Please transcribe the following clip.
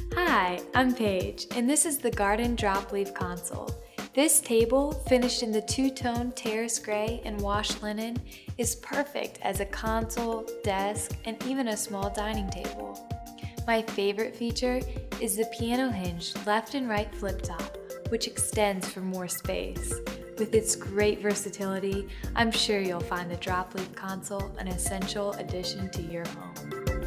Hi, I'm Paige, and this is the Garden Drop Leaf Console. This table, finished in the two-tone terrace gray and washed linen, is perfect as a console, desk, and even a small dining table. My favorite feature is the piano hinge left and right flip top, which extends for more space. With its great versatility, I'm sure you'll find the Drop Leaf Console an essential addition to your home.